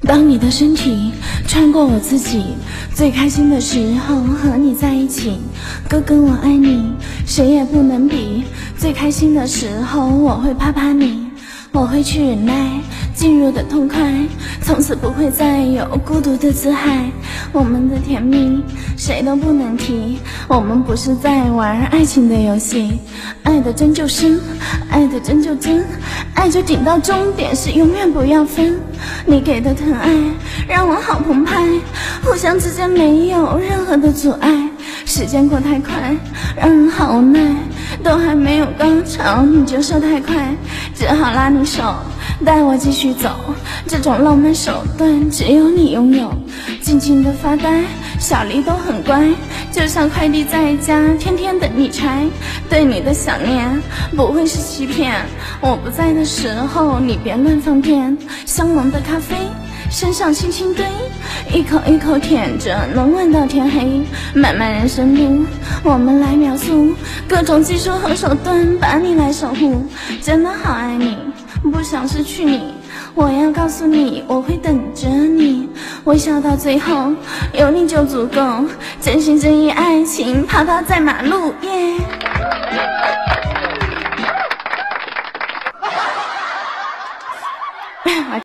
当你的身体穿过我自己，最开心的时候和你在一起，哥哥我爱你，谁也不能比。最开心的时候我会啪啪你，我会去忍耐进入的痛快，从此不会再有孤独的自嗨。我们的甜蜜谁都不能提，我们不是在玩爱情的游戏。爱的真就深，爱的真就真，爱就紧到终点，是永远不要分。你给的疼爱让我好澎湃，互相之间没有任何的阻碍。时间过太快，让人好无奈，都还没有高潮你就说太快，只好拉你手带我继续走，这种浪漫手段只有你拥有。静静的发呆，小黎都很乖，就像快递在家天天等你拆。对你的想念不会是欺骗，我不在的时候你别乱放电。香浓的咖啡身上轻轻堆，一口一口舔着能闻到天黑。漫漫人生路我们来描述，各种技术和手段把你来守护。真的好爱你，不想失去你，我要告诉你我会等着你，微笑到最后有你就足够，真心真意爱情啪啪在马路耶、